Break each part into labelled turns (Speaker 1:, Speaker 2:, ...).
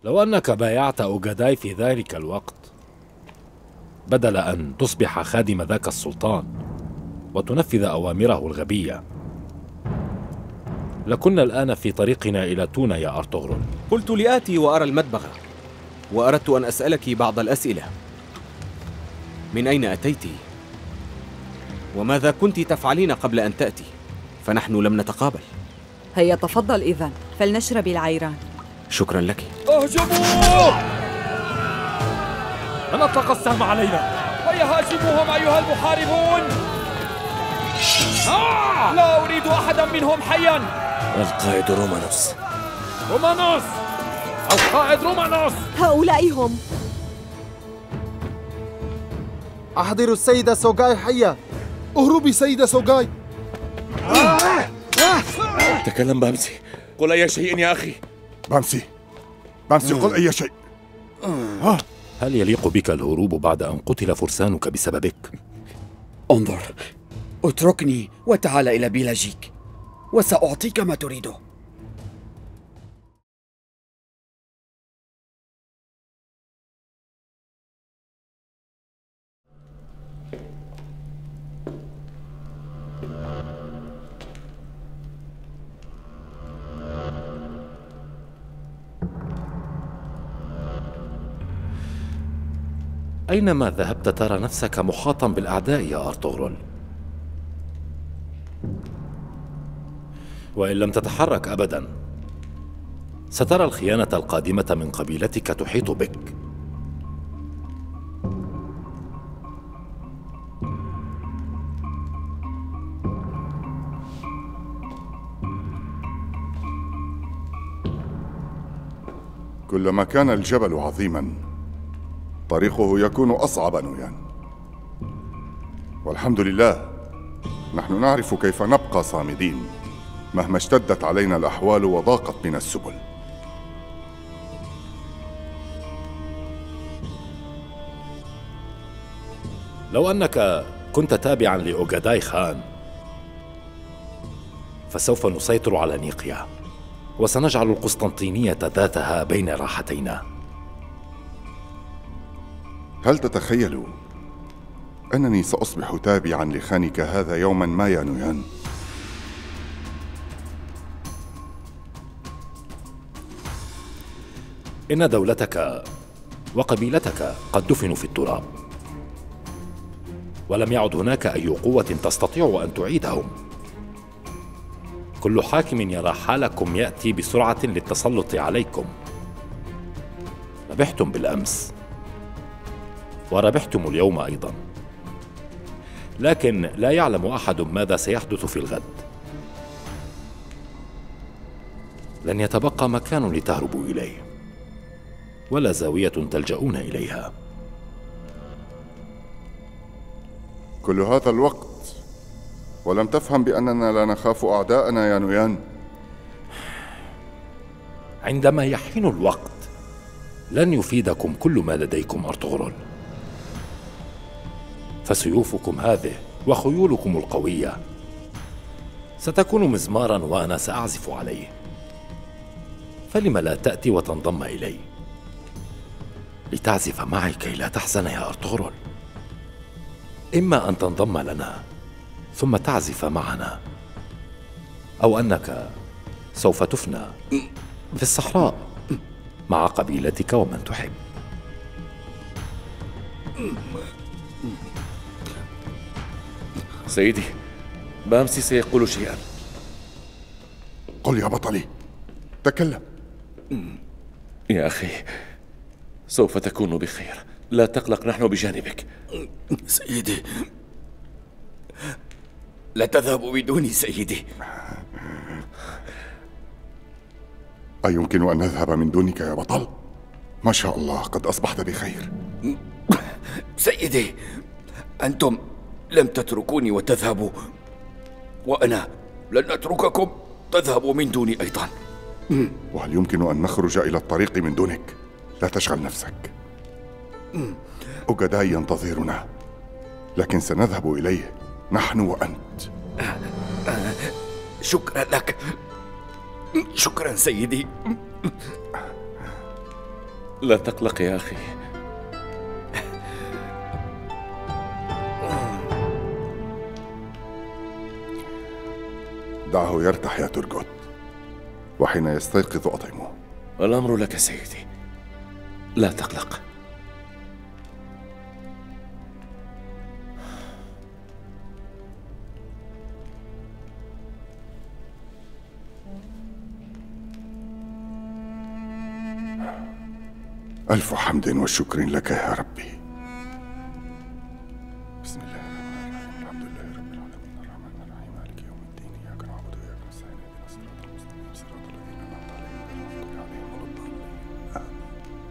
Speaker 1: لو أنك بايعت أوغاداي في ذلك الوقت بدل أن تصبح خادم ذاك السلطان وتنفذ أوامره الغبية، لكنا الآن في طريقنا إلى تونا يا أرطغرل.
Speaker 2: قلت لآتي وأرى المدبغ، وأردت أن أسألك بعض الأسئلة. من أين أتيت؟ وماذا كنت تفعلين قبل أن تأتي؟ فنحن لم نتقابل.
Speaker 3: هيا تفضل إذن، فلنشرب العيران.
Speaker 2: شكرا لك.
Speaker 1: اهجموا! من أطلق السهم علينا؟
Speaker 4: هيا هاجموهم أيها المحاربون! لا أريد أحدا منهم حيا.
Speaker 5: القائد رومانوس.
Speaker 1: رومانوس! القائد رومانوس!
Speaker 3: هؤلاء هم.
Speaker 6: أحضروا السيدة سوغاي حية.
Speaker 7: اهربي سيدة سوغاي.
Speaker 5: تكلم بامسي، قل أي شيء يا أخي.
Speaker 7: بامسي قل أي شيء.
Speaker 1: هل يليق بك الهروب بعد أن قتل فرسانك بسببك؟
Speaker 8: انظر، اتركني وتعال إلى بيلاجيك وسأعطيك ما تريده.
Speaker 1: أينما ذهبت ترى نفسك محاطا بالأعداء يا أرطغرل، وإن لم تتحرك أبدا سترى الخيانة القادمة من قبيلتك تحيط بك.
Speaker 7: كلما كان الجبل عظيما طريقه يكون أصعب نويان، والحمد لله نحن نعرف كيف نبقى صامدين مهما اشتدت علينا الأحوال وضاقت بنا السبل.
Speaker 1: لو أنك كنت تابعا لأوغاداي خان فسوف نسيطر على نيقيا وسنجعل القسطنطينية ذاتها بين راحتينا.
Speaker 7: هل تتخيل أنني سأصبح تابعا لخانك هذا يوما ما يا نويان؟
Speaker 1: إن دولتك وقبيلتك قد دفنوا في التراب، ولم يعد هناك أي قوة تستطيع أن تعيدهم. كل حاكم يرى حالكم يأتي بسرعة للتسلط عليكم. ربحتم بالأمس وربحتم اليوم أيضا، لكن لا يعلم أحد ماذا سيحدث في الغد. لن يتبقى مكان لتهربوا إليه ولا زاوية تلجؤون إليها.
Speaker 7: كل هذا الوقت ولم تفهم بأننا لا نخاف أعداءنا يا نويان؟
Speaker 1: عندما يحين الوقت لن يفيدكم كل ما لديكم أرطغرل، فسيوفكم هذه وخيولكم القوية ستكون مزمارا وأنا سأعزف عليه. فلم لا تأتي وتنضم إلي لتعزف معي كي لا تحزن يا أرطغرل؟ إما أن تنضم لنا ثم تعزف معنا، أو أنك سوف تفنى في الصحراء مع قبيلتك ومن تحب.
Speaker 5: سيدي، بامسي سيقول شيئا.
Speaker 7: قل يا بطلي، تكلم.
Speaker 5: يا أخي، سوف تكون بخير، لا تقلق، نحن بجانبك.
Speaker 8: سيدي، لا تذهب بدوني سيدي.
Speaker 7: أيمكن أن نذهب من دونك يا بطل؟ ما شاء الله، قد أصبحت بخير.
Speaker 8: سيدي، أنتم لم تتركوني وتذهبوا، وأنا لن أترككم تذهبوا من دوني أيضا.
Speaker 7: وهل يمكن أن نخرج إلى الطريق من دونك؟ لا تشغل نفسك، أوغاداي ينتظرنا، لكن سنذهب إليه نحن وأنت.
Speaker 8: شكرا لك، شكرا سيدي.
Speaker 5: لا تقلق يا أخي.
Speaker 7: دعه يرتاح يا ترغوت، وحين يستيقظ أطعمه.
Speaker 5: الأمر لك سيدي، لا تقلق.
Speaker 7: ألف حمد وشكر لك يا ربي. بسم الله الرحمن الرحيم، الحمد لله رب العالمين، الرحمن الرحيم، مالك يوم الدين، إياك نعبد وإياك نستعين، اهدنا الصراط المستقيم، صراط الذين أنعمت عليهم غير المغضوب عليهم ولا الضالين، آمين.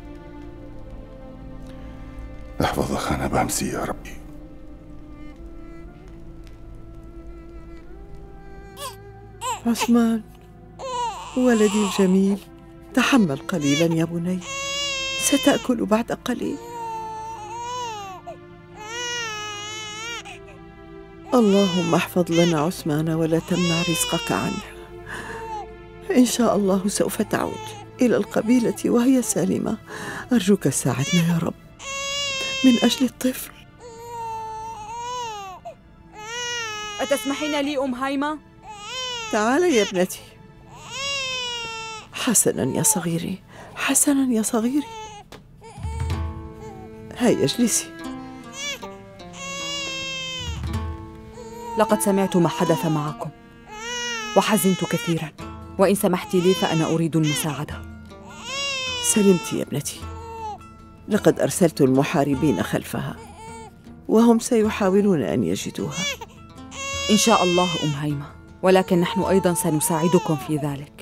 Speaker 7: احفظ أخانا بامسي يا ربي.
Speaker 9: عثمان ولدي الجميل، تحمل قليلا يا بني، ستأكل بعد قليل. اللهم احفظ لنا عثمان ولا تمنع رزقك عنه. إن شاء الله سوف تعود إلى القبيلة وهي سالمة. أرجوك ساعدنا يا رب من أجل الطفل.
Speaker 3: أتسمحين لي أم هايمة؟
Speaker 9: تعالي يا ابنتي. حسنا يا صغيري، حسنا يا صغيري. هيا اجلسي.
Speaker 3: لقد سمعت ما حدث معكم وحزنت كثيرا، وإن سمحت لي فأنا أريد المساعدة.
Speaker 9: سلمت يا ابنتي، لقد أرسلت المحاربين خلفها وهم سيحاولون أن يجدوها.
Speaker 3: إن شاء الله أم هايمة، ولكن نحن أيضا سنساعدكم في ذلك،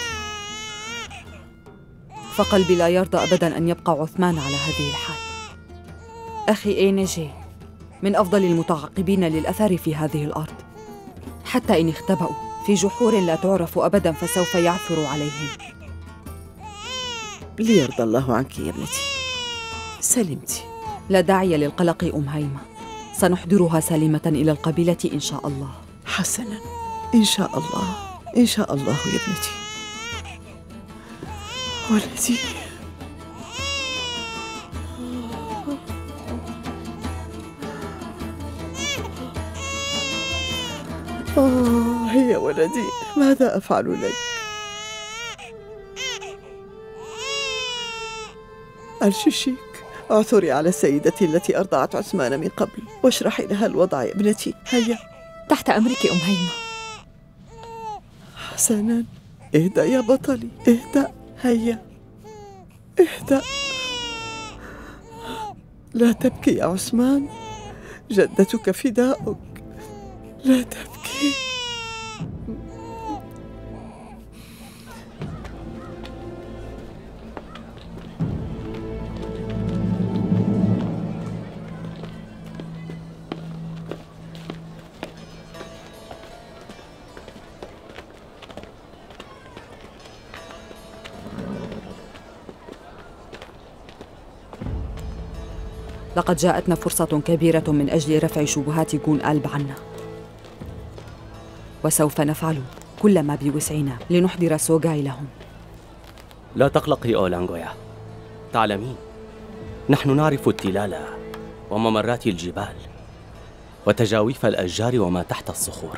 Speaker 3: فقلبي لا يرضى أبدا أن يبقى عثمان على هذه الحال. أخي إينجي من أفضل المتعقبين للأثر في هذه الأرض، حتى إن اختبأوا في جحور لا تعرف أبدا فسوف يعثر عليهم.
Speaker 9: ليرضى الله عنك يا ابنتي. سلمتي.
Speaker 3: لا داعي للقلق أم هايمة، سنحضرها سالمة إلى القبيلة إن شاء الله.
Speaker 9: حسنا، إن شاء الله، إن شاء الله يا ابنتي. ولدي يا ولدي، ماذا أفعل لك؟ الشيشيك، اعثري على سيدتي التي أرضعت عثمان من قبل واشرحي لها الوضع يا ابنتي. هيا.
Speaker 3: تحت أمرك أم هايمة.
Speaker 9: حسنا، اهدأ يا بطلي، اهدأ. هيا اهدأ. لا تبكي يا عثمان، جدتك فداؤك، لا تبكي.
Speaker 3: لقد جاءتنا فرصة كبيرة من أجل رفع شبهات جون ألب عنا، وسوف نفعل كل ما بوسعنا لنحضر سوغاي لهم.
Speaker 10: لا تقلقي أولانغويا، تعلمين نحن نعرف التلال وممرات الجبال وتجاويف الأشجار وما تحت الصخور.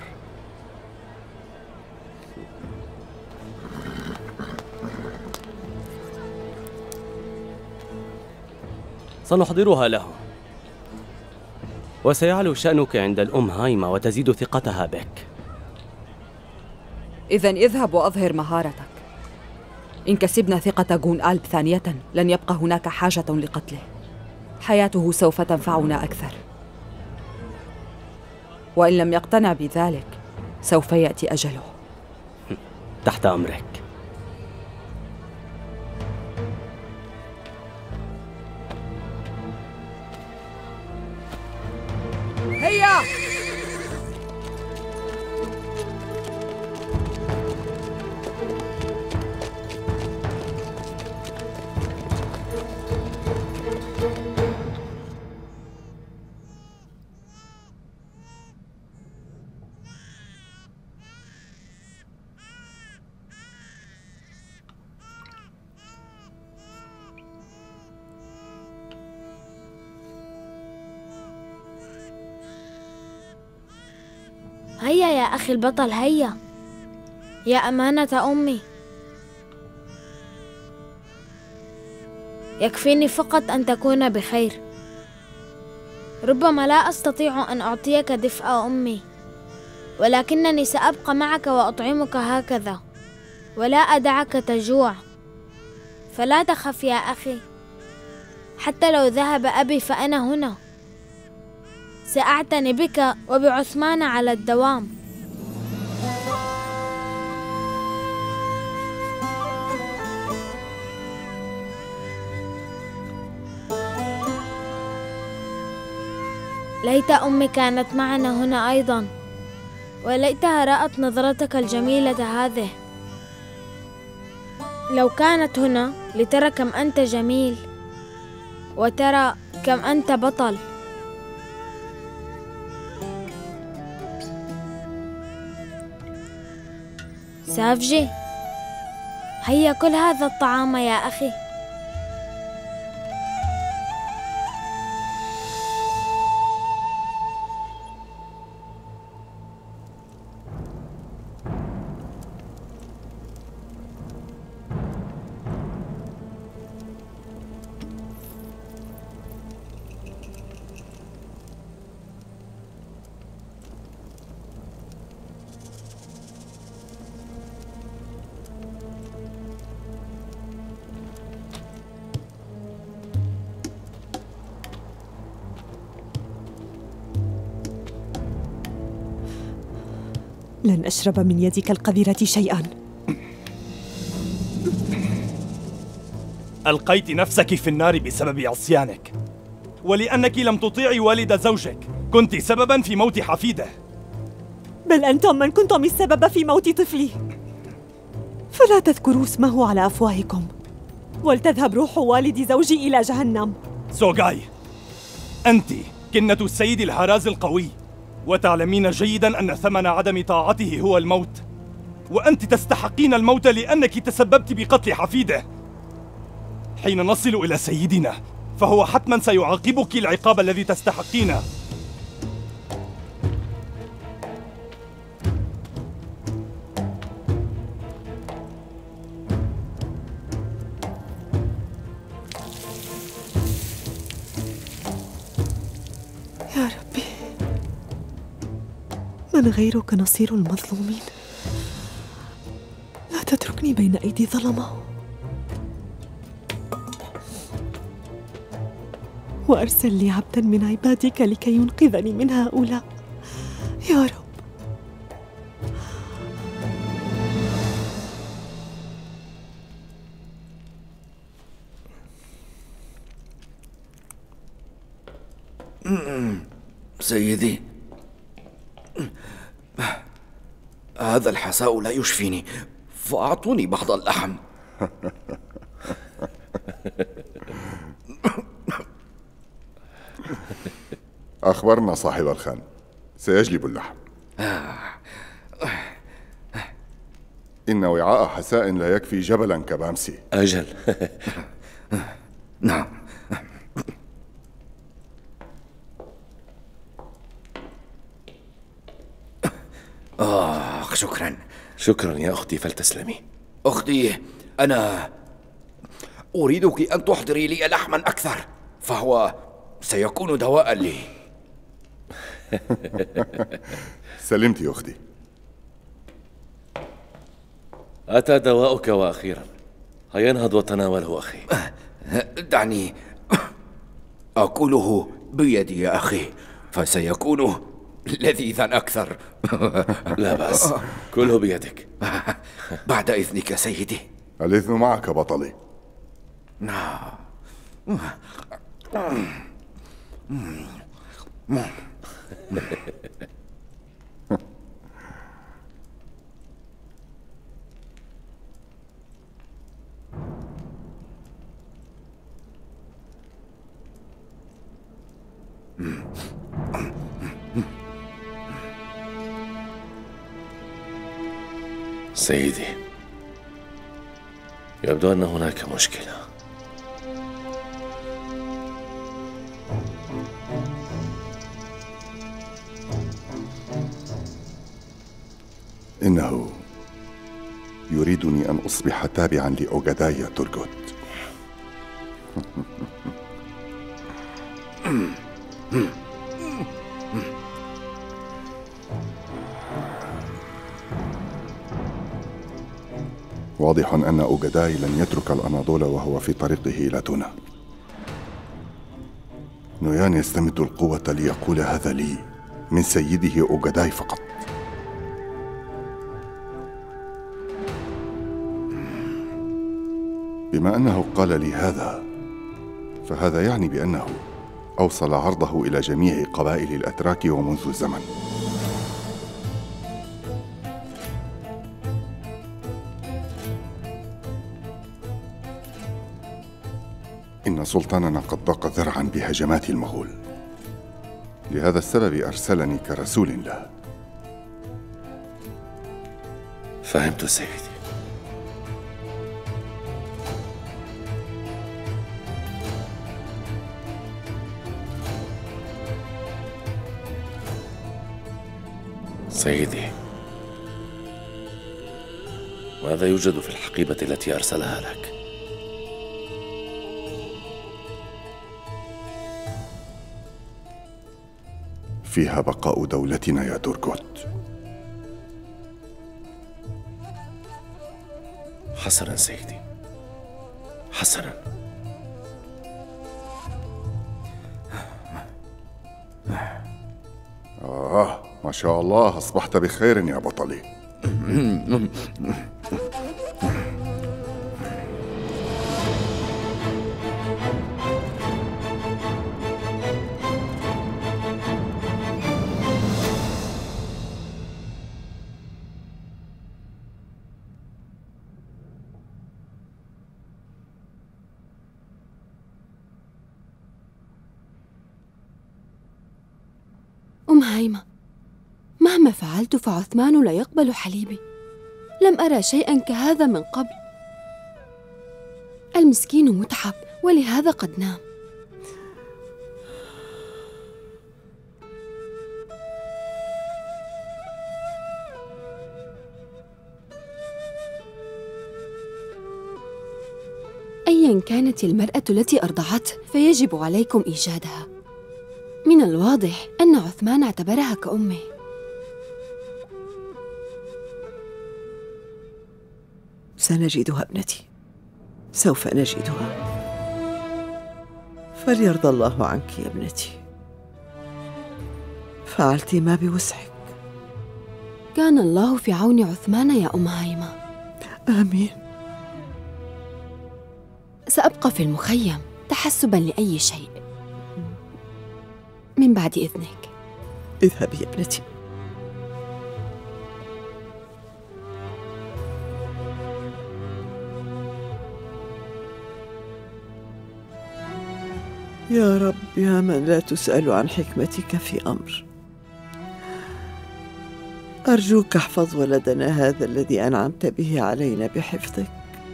Speaker 10: سنحضرها لهم، وسيعلو شأنك عند الأم هايمة وتزيد ثقتها بك.
Speaker 3: إذن اذهب وأظهر مهارتك. إن كسبنا ثقة جون ألب ثانية لن يبقى هناك حاجة لقتله، حياته سوف تنفعنا أكثر، وإن لم يقتنع بذلك سوف يأتي أجله.
Speaker 10: تحت أمرك.
Speaker 3: هيا.
Speaker 11: هيا يا أخي البطل، هيا يا أمانة أمي. يكفيني فقط أن تكون بخير. ربما لا أستطيع أن أعطيك دفء أمي، ولكنني سأبقى معك وأطعمك هكذا، ولا أدعك تجوع. فلا تخف يا أخي، حتى لو ذهب أبي فأنا هنا. سأعتني بك وبعثمان على الدوام. ليت أمي كانت معنا هنا أيضا، وليتها رأت نظرتك الجميلة هذه. لو كانت هنا لترى كم أنت جميل، وترى كم أنت بطل. سافجي، هيا كل هذا الطعام يا أخي.
Speaker 12: لن أشرب من يدك القذرة شيئا.
Speaker 13: ألقيت نفسك في النار بسبب عصيانك، ولأنك لم تطيعي والد زوجك كنت سببا في موت حفيده.
Speaker 12: بل أنتم من كنتم السبب في موت طفلي، فلا تذكروا اسمه على أفواهكم، ولتذهب روح والد زوجي إلى جهنم.
Speaker 13: سوغاي، أنت كنة السيد الهراز القوي، وتعلمين جيداً أن ثمن عدم طاعته هو الموت، وأنت تستحقين الموت لأنك تسببت بقتل حفيده. حين نصل إلى سيدنا فهو حتماً سيعاقبك العقاب الذي تستحقينه.
Speaker 12: يا ربي، من غيرك نصير المظلومين. لا تتركني بين أيدي ظلمة، وأرسل لي عبدا من عبادك لكي ينقذني من هؤلاء يا رب.
Speaker 8: سيدي، هذا الحساء لا يشفيني، فأعطوني بعض اللحم.
Speaker 7: أخبرنا صاحب الخان، سيجلب اللحم. إن وعاء حساء لا يكفي جبلا كبامسي.
Speaker 5: أجل.
Speaker 8: نعم. شكرا.
Speaker 5: شكرا يا أختي، فلتسلمي.
Speaker 8: أختي، أنا أريدك أن تحضري لي لحما أكثر، فهو سيكون دواء لي.
Speaker 7: سلمت يا أختي.
Speaker 5: أتى دواؤك وأخيرا. هيا انهض وتناوله أخي.
Speaker 8: دعني أكله بيدي يا أخي، فسيكون لذيذا أكثر.
Speaker 5: لا بأس، كله بيدك.
Speaker 8: بعد إذنك سيدي.
Speaker 7: الإذن معك بطلي.
Speaker 5: سيدي، يبدو أن هناك مشكلة.
Speaker 7: إنه يريدني أن أصبح تابعا لأوغداي يا تورغوت. واضح أن أوغداي لن يترك الأناضول وهو في طريقه إلى تونا. نويان يستمد القوة ليقول هذا لي من سيده أوغداي فقط. بما أنه قال لي هذا، فهذا يعني بأنه أوصل عرضه إلى جميع قبائل الأتراك ومنذ زمن. إن سلطاننا قد ضاق ذرعا بهجمات المغول، لهذا السبب أرسلني كرسول له.
Speaker 5: فهمت سيدي. سيدي، ماذا يوجد في الحقيبة التي أرسلها لك؟
Speaker 7: فيها بقاء دولتنا يا تورغوت.
Speaker 5: حسنا سيدي، حسنا.
Speaker 7: ما شاء الله، أصبحت بخير يا بطلي.
Speaker 14: هايمة، مهما فعلت فعثمان لا يقبل حليبي. لم أرى شيئا كهذا من قبل. المسكين متعب ولهذا قد نام. أيا كانت المرأة التي أرضعته فيجب عليكم إيجادها. من الواضح أن عثمان اعتبرها كأمه.
Speaker 9: سنجدها ابنتي، سوف نجدها. فليرضى الله عنك يا ابنتي، فعلت ما بوسعك.
Speaker 14: كان الله في عون عثمان يا أم هايمة.
Speaker 9: آمين.
Speaker 14: سأبقى في المخيم تحسبا لأي شيء من بعد إذنك.
Speaker 9: اذهبي يا ابنتي. يا رب، يا من لا تسأل عن حكمتك في أمر، أرجوك احفظ ولدنا هذا الذي أنعمت به علينا بحفظك.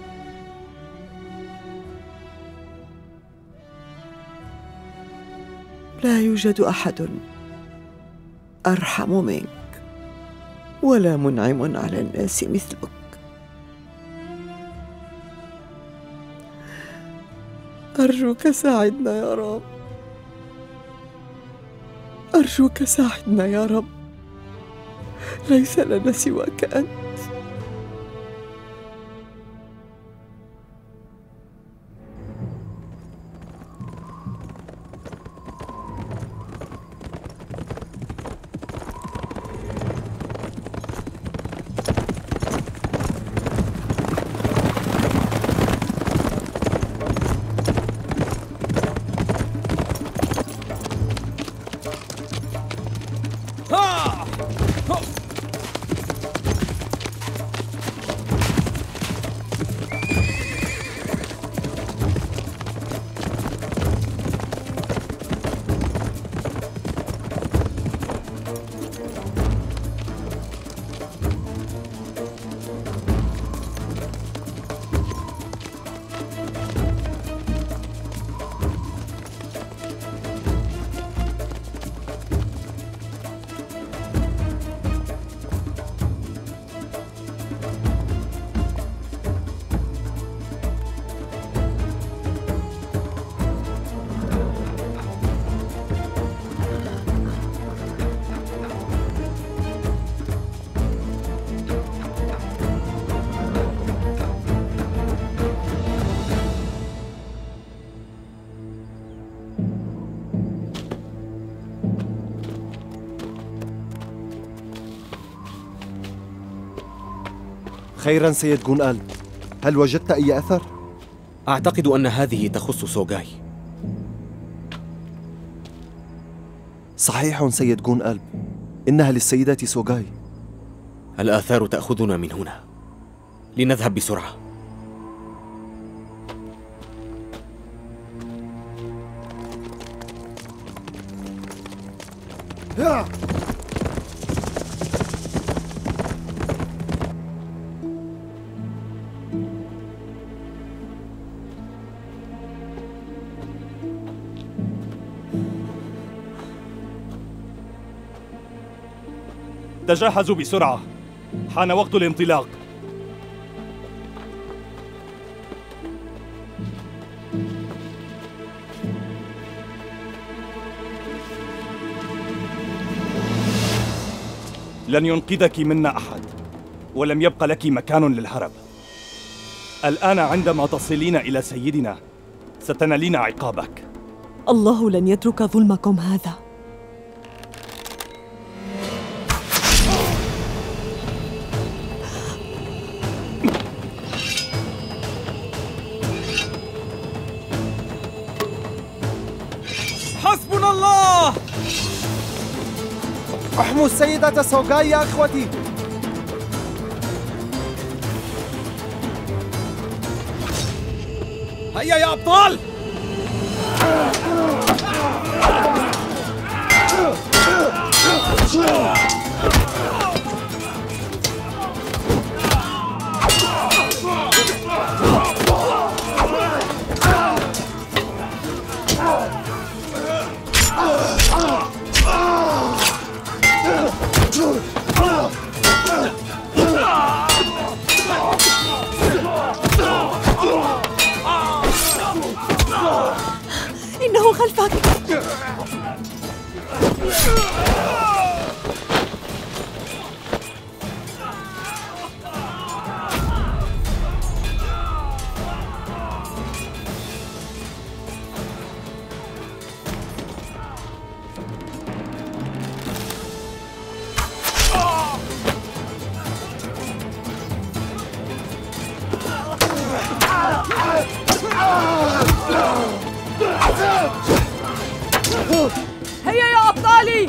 Speaker 9: لا يوجد أحد أرحم منك ولا منعم على الناس مثلك. أرجوك ساعدنا يا رب، أرجوك ساعدنا يا رب، ليس لنا سواك أنت.
Speaker 6: خيرا سيد جون ألب، هل وجدت أي أثر؟
Speaker 2: أعتقد أن هذه تخص سوغاي.
Speaker 6: صحيح سيد جون ألب، إنها للسيدة سوغاي.
Speaker 2: الآثار تأخذنا من هنا، لنذهب بسرعة.
Speaker 13: تجهزوا بسرعة، حان وقت الانطلاق. لن ينقذك منا أحد، ولم يبق لك مكان للهرب. الآن عندما تصلين إلى سيدنا ستنالين عقابك.
Speaker 12: الله لن يترك ظلمكم هذا.
Speaker 4: حسبنا الله!
Speaker 6: احموا السيدة سوغاي يا أخوتي.
Speaker 4: هيا يا أبطال!
Speaker 12: إنه خلفك.
Speaker 3: هيا يا أبطالي!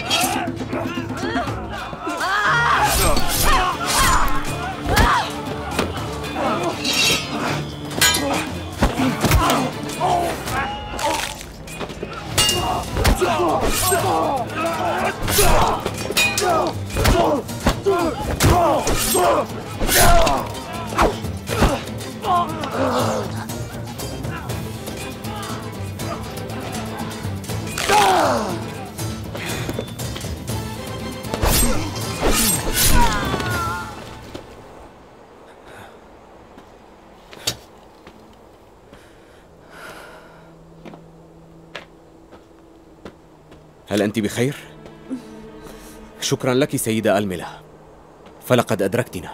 Speaker 2: هل أنت بخير؟ شكرا لك سيدة ألملة، فلقد أدركتنا.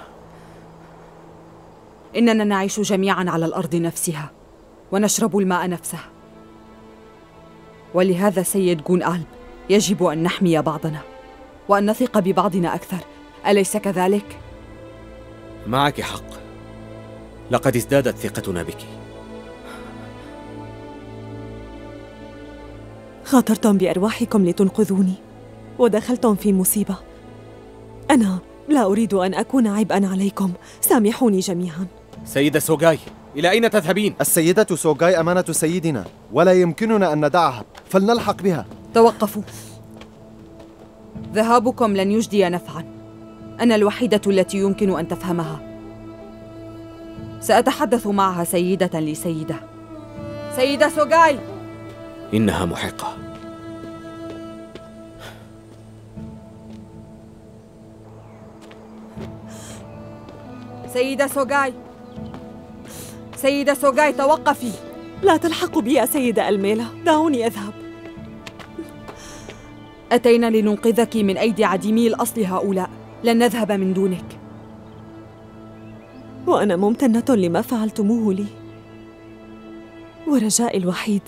Speaker 3: إننا نعيش جميعا على الأرض نفسها ونشرب الماء نفسه، ولهذا سيد جون ألب يجب أن نحمي بعضنا وأن نثق ببعضنا أكثر، أليس كذلك؟
Speaker 2: معك حق، لقد ازدادت ثقتنا بك.
Speaker 12: خاطرتم بأرواحكم لتنقذوني ودخلتم في مصيبة. أنا لا أريد أن أكون عبئاً عليكم، سامحوني جميعاً.
Speaker 2: سيدة سوغاي، إلى أين تذهبين؟
Speaker 6: السيدة سوغاي أمانة سيدنا، ولا يمكننا أن ندعها، فلنلحق بها.
Speaker 3: توقفوا، ذهابكم لن يجدي نفعاً. أنا الوحيدة التي يمكن أن تفهمها. سأتحدث معها سيدة لسيدة. سيدة سوغاي!
Speaker 2: إنها محقة.
Speaker 3: سيدة سوغاي، سيدة سوغاي توقفي.
Speaker 12: لا تلحقوا بي يا سيدة ألميلة، دعوني أذهب.
Speaker 3: أتينا لننقذك من أيدي عديمي الأصل هؤلاء، لن نذهب من دونك.
Speaker 12: وأنا ممتنة لما فعلتموه لي، ورجائي الوحيد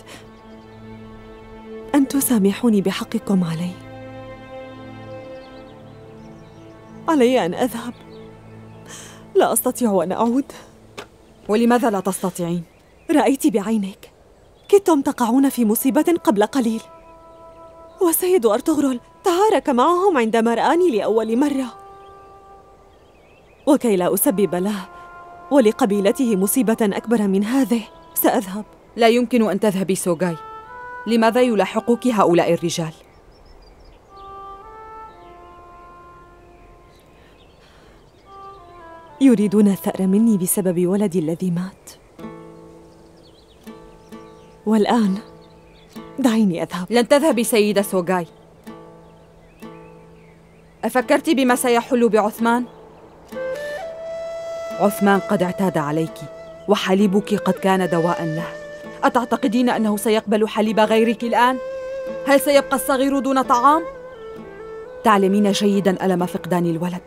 Speaker 12: أن تسامحوني بحقكم علي. علي أن أذهب، لا أستطيع أن أعود.
Speaker 3: ولماذا لا تستطيعين؟
Speaker 12: رأيت بعينك، كدتم تقعون في مصيبة قبل قليل، وسيد أرطغرل تعارك معهم عندما رآني لأول مرة، وكي لا أسبب له ولقبيلته مصيبة أكبر من هذه سأذهب.
Speaker 3: لا يمكن أن تذهبي سوغاي. لماذا يلاحقك هؤلاء الرجال؟
Speaker 12: يريدون الثأر مني بسبب ولدي الذي مات، والآن دعيني أذهب.
Speaker 3: لن تذهبي سيدة سوغاي. أفكرت بما سيحل بعثمان؟ عثمان قد اعتاد عليك، وحليبك قد كان دواء له. أتعتقدين أنه سيقبل حليب غيرك الآن؟ هل سيبقى الصغير دون طعام؟ تعلمين جيداً ألم فقدان الولد.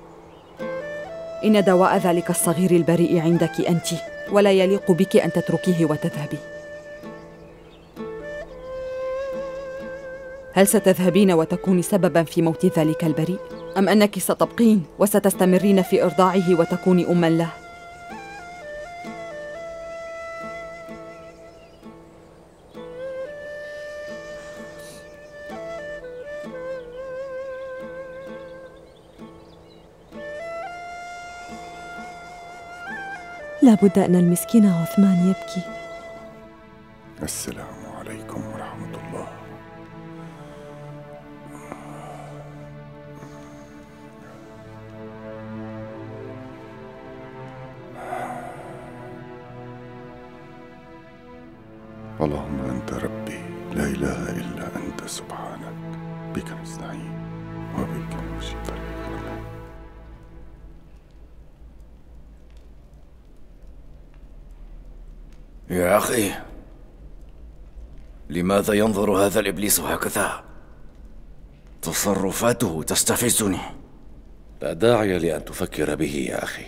Speaker 3: إن دواء ذلك الصغير البريء عندك أنت، ولا يليق بك أن تتركيه وتذهبي. هل ستذهبين وتكوني سبباً في موت ذلك البريء؟ أم أنك ستبقين وستستمرين في إرضاعه وتكوني أماً له؟
Speaker 12: لا بد أن المسكين عثمان يبكي.
Speaker 7: السلام عليكم ورحمة الله. اللهم أنت ربي لا إله إلا أنت سبحانك، بك نستعين وبك نمشي طريقنا.
Speaker 8: يا أخي، لماذا ينظر هذا الإبليس هكذا؟ تصرفاته تستفزني.
Speaker 5: لا داعي لأن تفكر به يا أخي.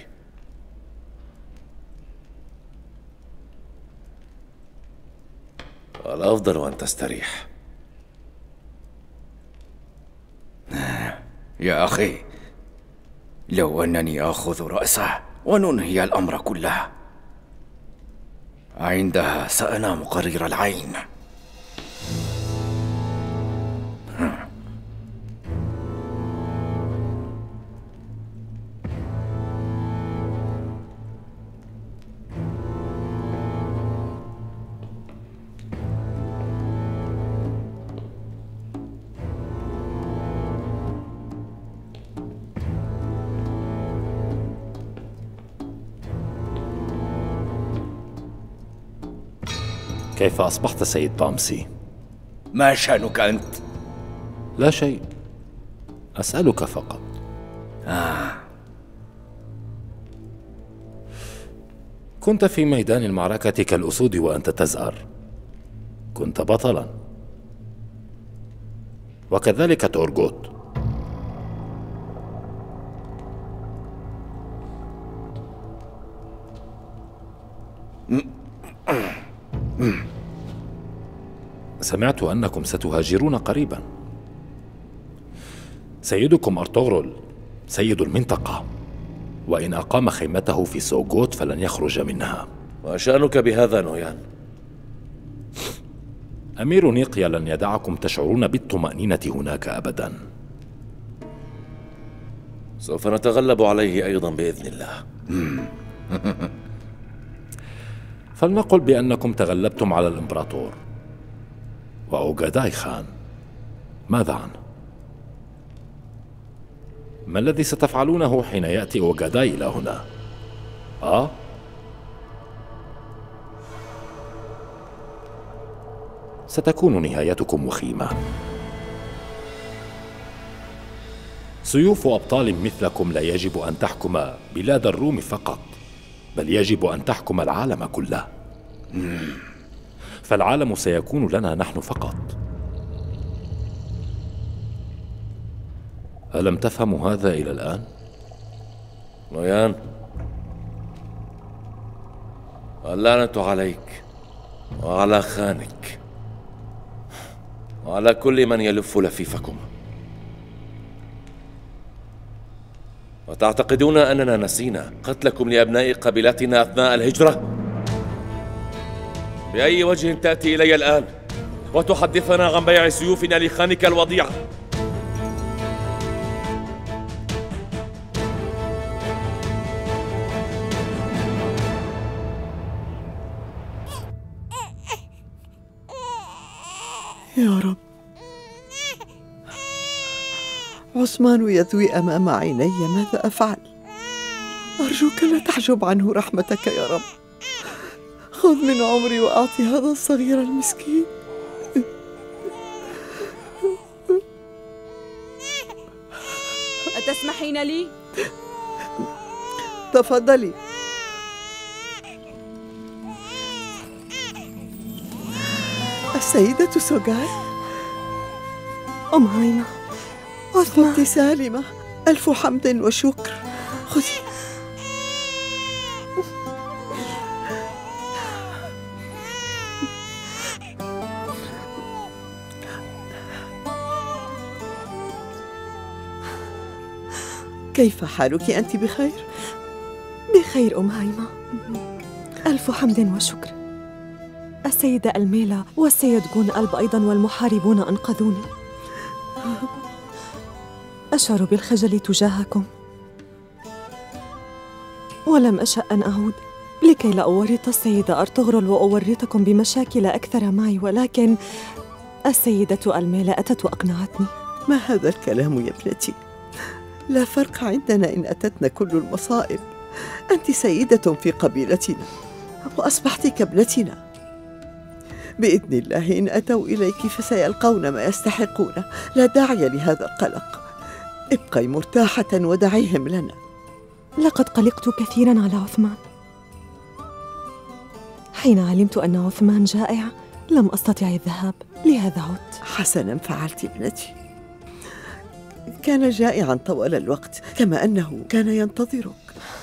Speaker 5: الأفضل أن تستريح.
Speaker 8: يا أخي، لو أنني آخذ رأسه وننهي الأمر كله، عندها سأنام قرير العين.
Speaker 1: كيف أصبحت سيد بامسي؟
Speaker 8: ما شأنك أنت؟
Speaker 1: لا شيء، أسألك فقط. كنت في ميدان المعركة كالأسود وأنت تزأر. كنت بطلا، وكذلك تورغوت. سمعت أنكم ستهاجرون قريبا. سيدكم أرطغرل سيد المنطقة، وإن أقام خيمته في سوغوت فلن يخرج منها.
Speaker 5: وشأنك بهذا نويان؟
Speaker 1: أمير نيقيا لن يدعكم تشعرون بالطمأنينة هناك أبدا.
Speaker 5: سوف نتغلب عليه أيضا بإذن الله.
Speaker 1: فلنقل بأنكم تغلبتم على الإمبراطور وأوغاداي خان، ماذا عنه؟ ما الذي ستفعلونه حين يأتي أوغاداي إلى هنا؟ ستكون نهايتكم وخيمة. سيوف أبطال مثلكم لا يجب أن تحكم بلاد الروم فقط، بل يجب أن تحكم العالم كله. فالعالم سيكون لنا نحن فقط. ألم تفهموا هذا إلى الآن؟
Speaker 5: نويان، اللعنة عليك وعلى خانك وعلى كل من يلف لفيفكم. وتعتقدون أننا نسينا قتلكم لأبناء قبيلتنا أثناء الهجرة؟ بأي وجه تأتي إلي الآن وتحدثنا عن بيع سيوفنا لخانك الوضيع؟
Speaker 9: يا رب، عثمان يذوي أمام عيني، ماذا أفعل؟ أرجوك لا تحجب عنه رحمتك يا رب. خذ من عمري وأعطي هذا الصغير المسكين.
Speaker 3: أتسمحين لي؟
Speaker 9: تفضلي. السيدة سوغاي.
Speaker 12: أم هايمة، عثمان.
Speaker 9: سالمة، ألف حمد وشكر. خذي. كيف حالك؟ أنت بخير؟
Speaker 12: بخير أم هايمة، ألف حمد وشكر. السيدة الميلة والسيد جون ألب أيضا والمحاربون أنقذوني. أشعر بالخجل تجاهكم، ولم أشأ أن أعود لكي لا أورط السيدة أرطغرل وأورطكم بمشاكل أكثر معي، ولكن السيدة الميلة أتت وأقنعتني.
Speaker 9: ما هذا الكلام يا ابنتي؟ لا فرق عندنا إن أتتنا كل المصائب. أنت سيدة في قبيلتنا وأصبحت كابنتنا. بإذن الله إن أتوا إليك فسيلقون ما يستحقونه، لا داعي لهذا القلق. ابقي مرتاحة ودعيهم لنا.
Speaker 12: لقد قلقت كثيرا على عثمان. حين علمت أن عثمان جائع لم أستطع الذهاب، لهذا عدت.
Speaker 9: حسنا فعلت ابنتي. كان جائعا طوال الوقت كما أنه كان ينتظرك.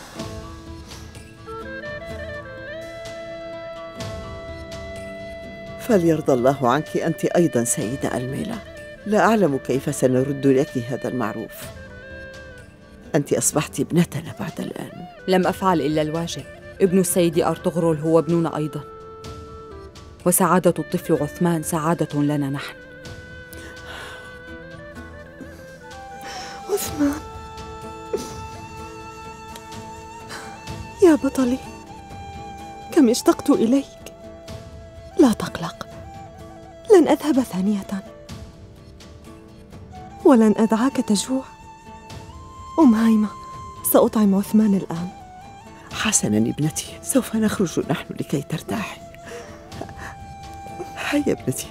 Speaker 9: فليرضى الله عنك أنت أيضا سيدة الميلة. لا أعلم كيف سنرد لك هذا المعروف. أنت أصبحت ابنتنا بعد الآن.
Speaker 3: لم أفعل إلا الواجب. ابن السيد أرطغرل هو ابننا أيضا، وسعادة الطفل عثمان سعادة لنا نحن.
Speaker 12: عثمان يا بطلي، كم اشتقت إليك. لا تقلق، لن أذهب ثانية ولن أدعاك تجوع. أم هايمة، سأطعم عثمان الآن.
Speaker 9: حسنا ابنتي، سوف نخرج نحن لكي ترتاحي. هيا ابنتي.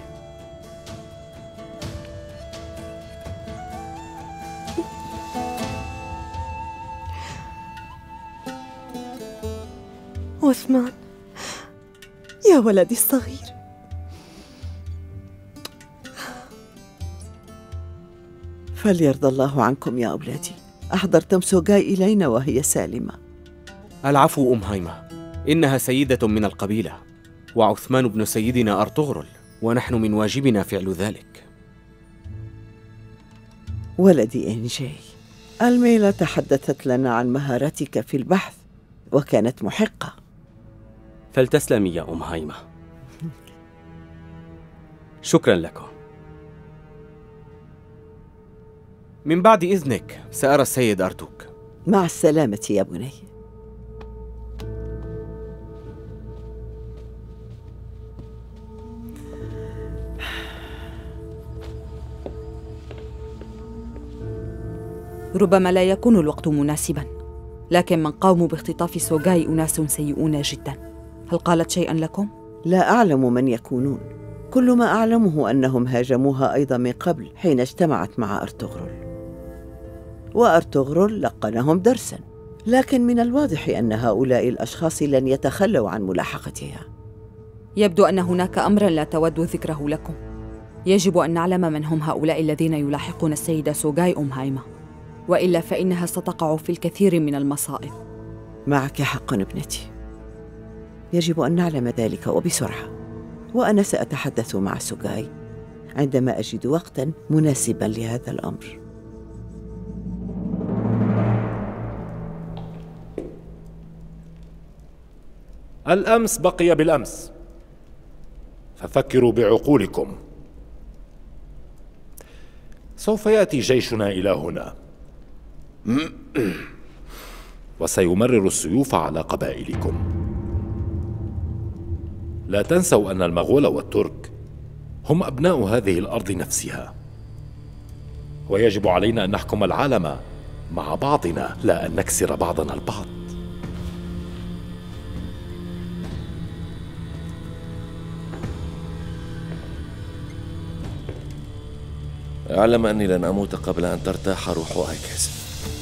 Speaker 12: عثمان يا ولدي الصغير.
Speaker 9: فليرضى الله عنكم يا أولادي. أحضرتم سوغاي إلينا وهي سالمة.
Speaker 2: العفو أم هايمة، إنها سيدة من القبيلة، وعثمان ابن سيدنا أرطغرل، ونحن من واجبنا فعل ذلك.
Speaker 9: ولدي إنجي، الميلة تحدثت لنا عن مهارتك في البحث وكانت محقة.
Speaker 10: فلتسلمي يا أم هايمة. شكرا لكم.
Speaker 2: من بعد إذنك سأرى السيد أرتوك.
Speaker 9: مع السلامة يا بني.
Speaker 3: ربما لا يكون الوقت مناسبا، لكن من قاموا باختطاف سوغاي أناس سيئون جدا. هل قالت شيئا لكم؟
Speaker 9: لا أعلم من يكونون. كل ما أعلمه أنهم هاجموها أيضا من قبل حين اجتمعت مع أرطغرل، وأرطغرل لقنهم درسا، لكن من الواضح أن هؤلاء الأشخاص لن يتخلوا عن ملاحقتها.
Speaker 3: يبدو أن هناك أمرا لا تود ذكره لكم. يجب أن نعلم من هم هؤلاء الذين يلاحقون السيدة سوغاي أم هايمة، وإلا فإنها ستقع في الكثير من المصائب.
Speaker 9: معك حق ابنتي، يجب أن نعلم ذلك وبسرعة، وأنا سأتحدث مع سوغاي عندما أجد وقتا مناسبا لهذا الأمر.
Speaker 1: الأمس بقي بالأمس، ففكروا بعقولكم. سوف يأتي جيشنا إلى هنا وسيمرر السيوف على قبائلكم. لا تنسوا أن المغول والترك هم أبناء هذه الأرض نفسها، ويجب علينا أن نحكم العالم مع بعضنا، لا أن نكسر بعضنا البعض.
Speaker 5: أعلم أني لن أموت قبل أن ترتاح روح آيكيز،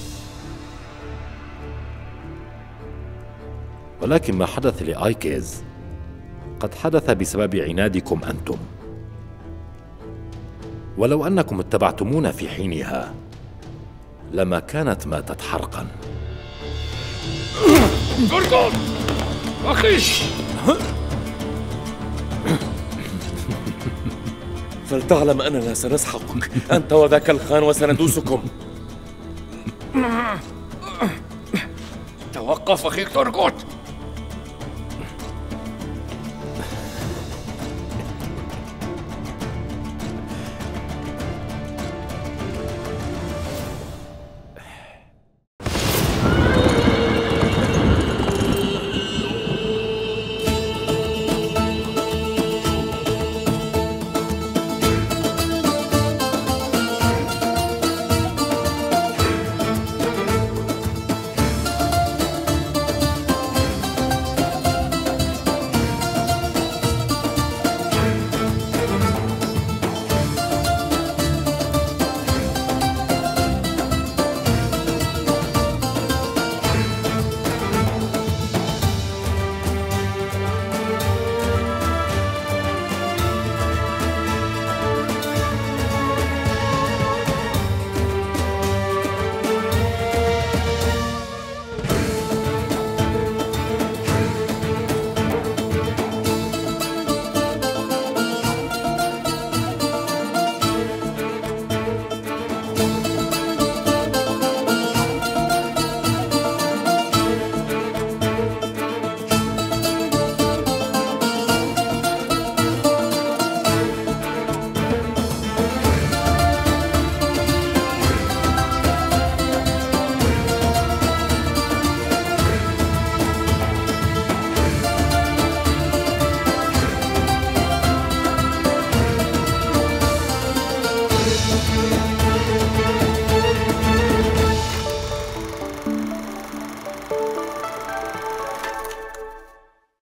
Speaker 1: ولكن ما حدث لآيكيز قد حدث بسبب عنادكم أنتم، ولو أنكم اتبعتمونا في حينها لما كانت ماتت حرقا.
Speaker 5: تركون أخي، فلتعلم أننا سنسحقك أنت وذاك الخان وسندوسكم. توقف أخي تركوت.